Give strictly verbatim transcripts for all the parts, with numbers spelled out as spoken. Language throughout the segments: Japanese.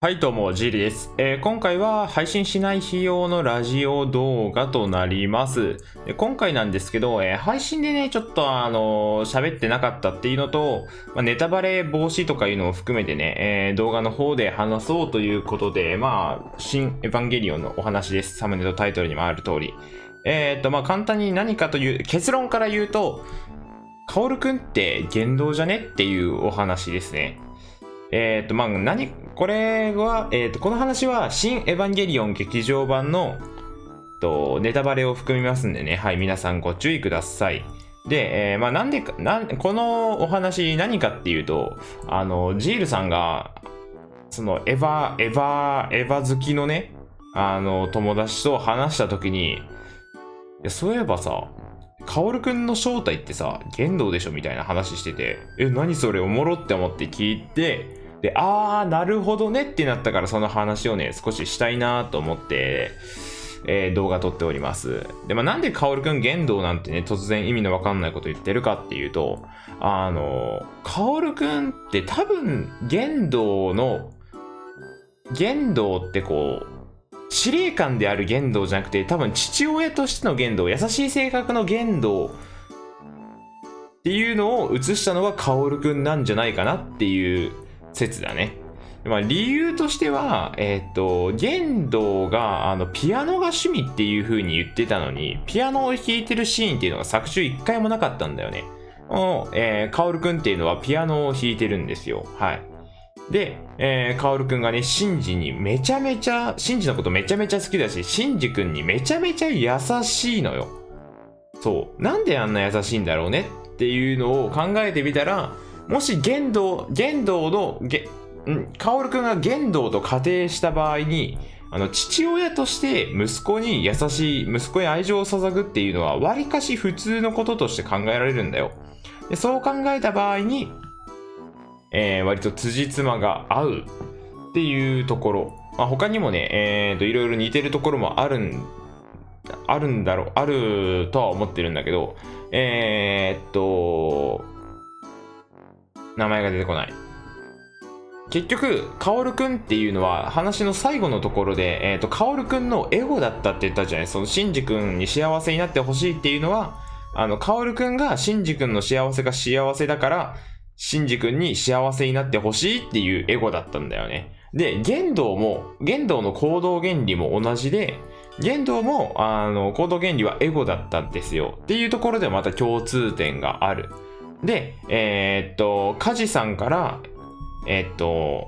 はい、どうも、ジールです、えー今回は配信しない日用のラジオ動画となります。で今回なんですけど、えー配信でね、ちょっとあのー喋ってなかったっていうのと、まあ、ネタバレ防止とかいうのを含めてね、えー動画の方で話そうということで、まあ、新エヴァンゲリオンのお話です。サムネとタイトルにもある通り。えーっと、まあ、簡単に何かという、結論から言うと、カオルくんって言動じゃねっていうお話ですね。えっ、と、まあ、何、これは、えっ、と、この話は、新エヴァンゲリオン劇場版の、と、ネタバレを含みますんでね、はい、皆さんご注意ください。で、えーまあ、なんでか、なん、このお話何かっていうと、あの、ジールさんが、その、エヴァ、エヴァ、エヴァ好きのね、あの、友達と話したときに、いや、そういえばさ、カオルくんの正体ってさ、言動でしょみたいな話してて、え、何それおもろって思って聞いて、で、あー、なるほどねってなったからその話をね、少ししたいなと思って、えー動画撮っております。で、まあ、なんでカオルくん言動なんてね、突然意味のわかんないこと言ってるかっていうと、あの、カオルくんって多分、言動の、言動ってこう、司令官である言動じゃなくて、多分父親としての言動、優しい性格の言動っていうのを映したのがカオルくんなんじゃないかなっていう説だね。まあ、理由としては、えっと、言動があのピアノが趣味っていう風に言ってたのに、ピアノを弾いてるシーンっていうのが作中一回もなかったんだよね。おえー、カオルくんっていうのはピアノを弾いてるんですよ。はい。で、えー、カオルくんがね、シンジにめちゃめちゃ、シンジのことめちゃめちゃ好きだし、シンジくんにめちゃめちゃ優しいのよ。そう。なんであんな優しいんだろうねっていうのを考えてみたら、もし言動、言動の、げんカオルくんが言動と仮定した場合に、あの、父親として息子に優しい、息子に愛情を注ぐっていうのは、わりかし普通のこととして考えられるんだよ。でそう考えた場合に、えー、割と辻褄が合うっていうところ。まあ、他にもね、えーと、いろいろ似てるところもあるん、あるんだろう、あるとは思ってるんだけど、えーっと、名前が出てこない。結局、カオルくんっていうのは話の最後のところで、えーと、カオルくんのエゴだったって言ったじゃない。そのシンジくんに幸せになってほしいっていうのは、あの、カオルくんがシンジくんの幸せが幸せだから、シンジ君に幸せになってほしいっていうエゴだったんだよね。で、言動も、言動の行動原理も同じで、言動も、あの、行動原理はエゴだったんですよ。っていうところでまた共通点がある。で、えーっと、カジさんから、えーっと、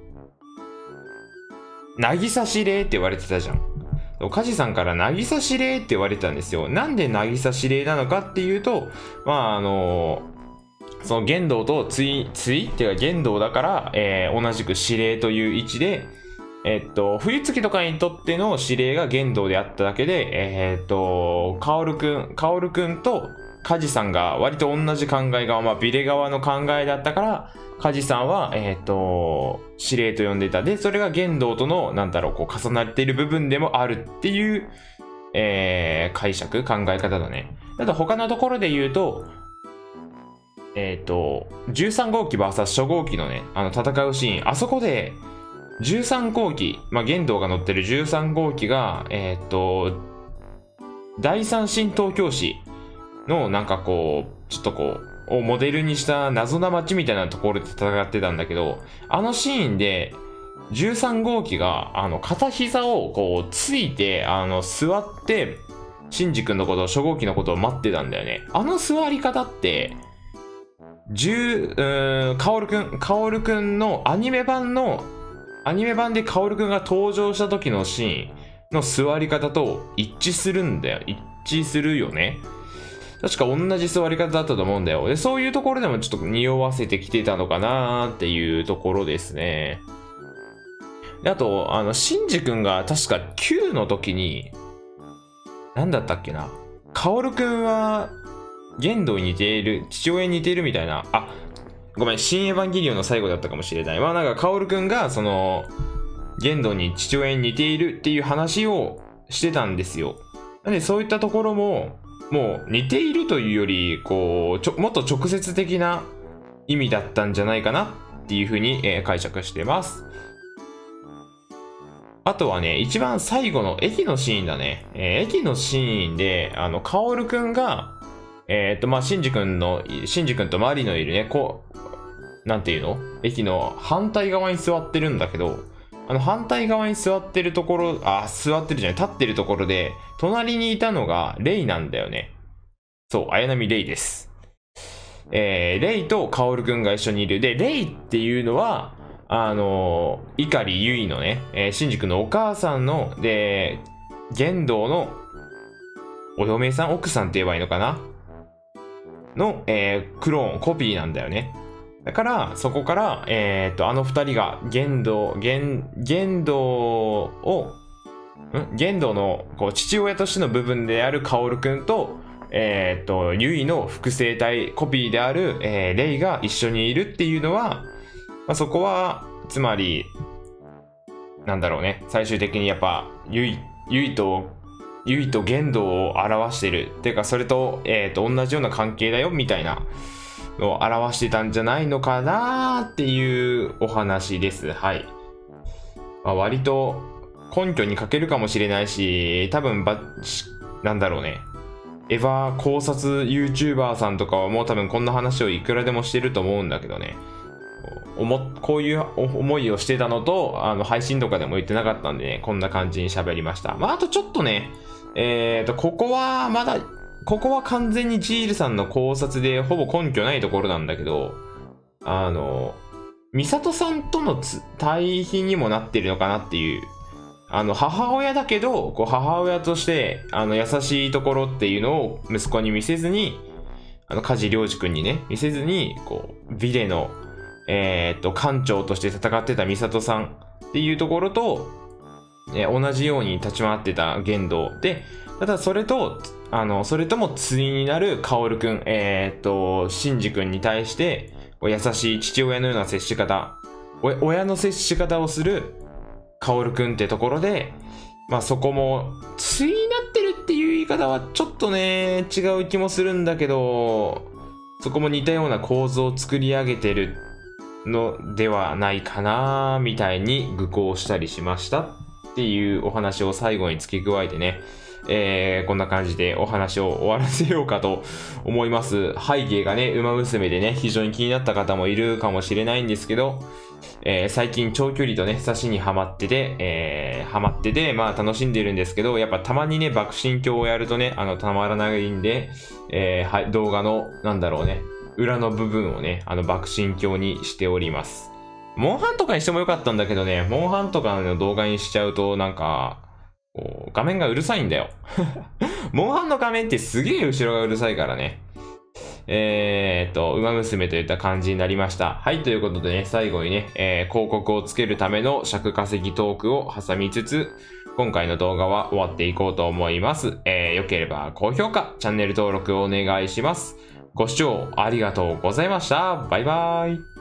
渚司令って言われてたじゃん。カジさんから渚司令って言われてたんですよ。なんで渚司令なのかっていうと、まあ、あの、その言動と対、対っていうか言動だから、えー同じく指令という位置で、えっと、冬月とかにとっての指令が言動であっただけで、えーっと、カオルくん、カオルくんとカジさんが割と同じ考え側、まあ、ビレ側の考えだったから、カジさんは、えーっと、指令と呼んでいた。で、それが言動との、なんだろう、こう、重なっている部分でもあるっていう、えー解釈、考え方だね。ただ他のところで言うと、えっと、じゅうさん号機 ブイエス 初号機のね、あの戦うシーン、あそこで、じゅうさん号機、まあ、言動が乗ってるじゅうさん号機が、えっと、第三神東京市のなんかこう、ちょっとこう、をモデルにした謎な街みたいなところで戦ってたんだけど、あのシーンで、じゅうさん号機が、あの、片膝をこう、ついて、あの、座って、シンジ君のこと、初号機のことを待ってたんだよね。あの座り方って、十、うーん、カオルくん、カオルくんのアニメ版の、アニメ版でカオルくんが登場した時のシーンの座り方と一致するんだよ。一致するよね。確か同じ座り方だったと思うんだよ。で、そういうところでもちょっと匂わせてきてたのかなーっていうところですね。で、あと、あの、シンジくんが確かきゅうの時に、なんだったっけな。カオルくんは、言動に似ている、父親に似ているみたいな、あ、ごめん、新エヴァンゲリオンの最後だったかもしれない。まあなんか、カオルくんが、その、言動に父親に似ているっていう話をしてたんですよ。なんで、そういったところも、もう似ているというより、こう、ちょもっと直接的な意味だったんじゃないかなっていうふうに、えー解釈してます。 あとはね、一番最後の駅のシーンだね。えー駅のシーンで、あの、カオルくんが、えっと、まあ、シンジ君の、シンジ君とマリのいるね、こう、なんていうの駅の反対側に座ってるんだけど、あの、反対側に座ってるところ、あ、座ってるじゃない、立ってるところで、隣にいたのがレイなんだよね。そう、綾波レイです。えー、レイとカオルくんが一緒にいる。で、レイっていうのは、あのー、碇ゆいのね、えー、シンジ君のお母さんの、で、玄道のお嫁さん、奥さんって言えばいいのかなの、えー、クローン、コピーなんだよね。だから、そこから、えっと、あの二人が、玄道、玄、玄道を、ん玄道の、こう、父親としての部分であるカオルくんと、えっと、ユイの複製体、コピーである、えー、レイが一緒にいるっていうのは、まあ、そこは、つまり、なんだろうね、最終的にやっぱ、ユイ、ユイと、ユイと玄道を表してる。っていうか、それと、えっと、同じような関係だよ、みたいなのを表してたんじゃないのかなっていうお話です。はい。まあ、割と根拠に欠けるかもしれないし、多分ば、なんだろうね。エヴァ考察 YouTuber さんとかはもう多分こんな話をいくらでもしてると思うんだけどね。おもこういう思いをしてたのと、あの配信とかでも言ってなかったんでね、こんな感じに喋りました。まあ、あとちょっとね、えっと、ここはまだ、ここは完全にジールさんの考察でほぼ根拠ないところなんだけど、あの、ミサトさんとの対比にもなってるのかなっていう。あの、母親だけど、こう母親として、あの、優しいところっていうのを息子に見せずに、あの、梶良二君にね、見せずに、こう、ビレの、えー、っと、艦長として戦ってたミサトさんっていうところと、えー、同じように立ち回ってた玄道で、ただそれと、あの、それとも対になるカオルくん、えー、っと、シンジ君に対して、優しい父親のような接し方、親の接し方をするカオルくんってところで、まあそこも、対になってるっていう言い方はちょっとね、違う気もするんだけど、そこも似たような構造を作り上げてるのではないかな、みたいに愚行したりしましたっていうお話を最後に付け加えてね、えー、こんな感じでお話を終わらせようかと思います。背景がね、馬娘でね、非常に気になった方もいるかもしれないんですけど、えー、最近長距離とね、差しにハマってて、えー、ハマってて、まあ楽しんでるんですけど、やっぱたまにね、爆心境をやるとね、あの、たまらないんで、えー、はい、動画の、なんだろうね、裏の部分をね、あの、爆心境にしております。モンハンとかにしてもよかったんだけどね、モンハンとかの動画にしちゃうと、なんか、こう画面がうるさいんだよ。モンハンの画面ってすげえ後ろがうるさいからね。えーっと、馬娘といった感じになりました。はい、ということでね、最後にね、えー、広告をつけるための尺稼ぎトークを挟みつつ、今回の動画は終わっていこうと思います。えー、よければ高評価、チャンネル登録をお願いします。ご視聴ありがとうございました。バイバーイ。